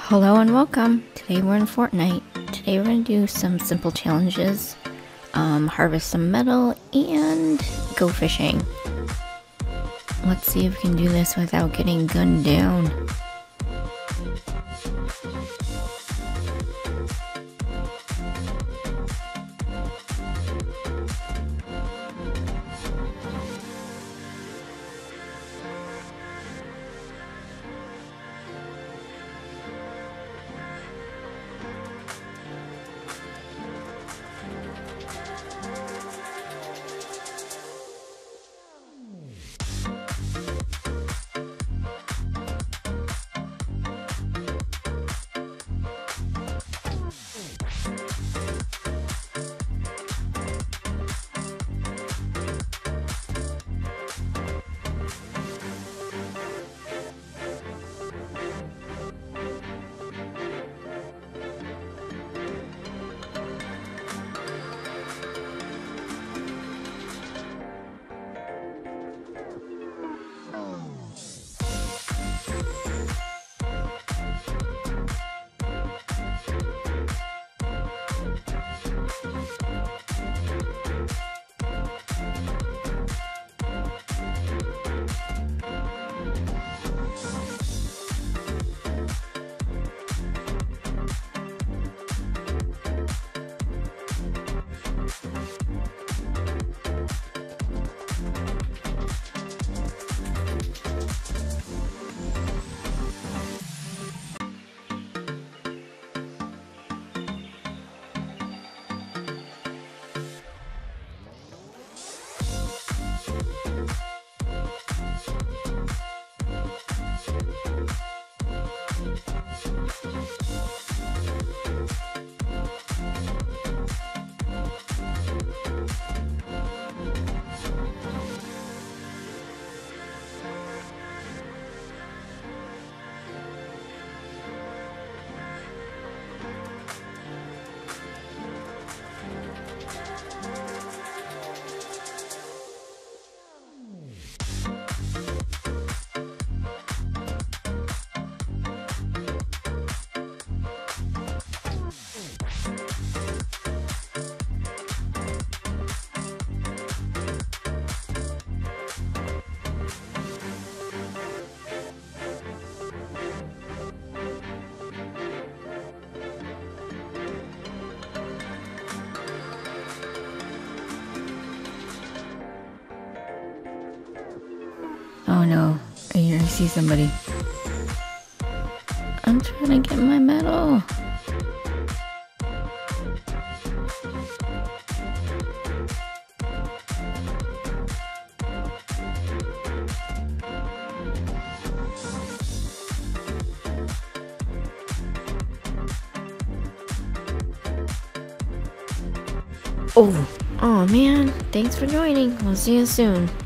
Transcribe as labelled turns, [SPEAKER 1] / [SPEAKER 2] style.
[SPEAKER 1] Hello and welcome. Today we're in Fortnite. Today we're going to do some simple challenges, harvest some metal, and go fishing. Let's see if we can do this without getting gunned down. Oh no, I see somebody. I'm trying to get my medal. Oh man, thanks for joining. We'll see you soon.